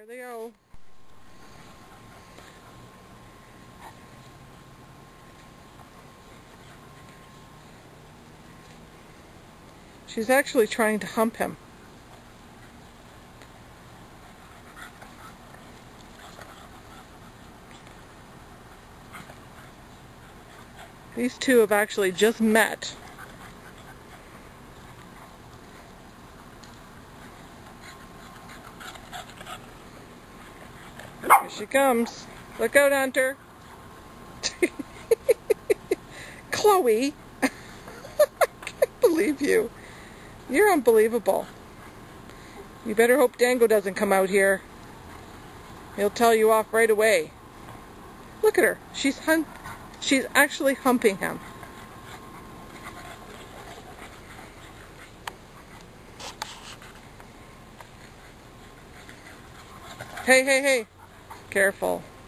There they go. She's actually trying to hump him. These two have actually just met. Here she comes. Look out, Hunter. Chloe. I can't believe you. You're unbelievable. You better hope Dango doesn't come out here. He'll tell you off right away. Look at her. She's actually humping him. Hey, hey, hey. Careful.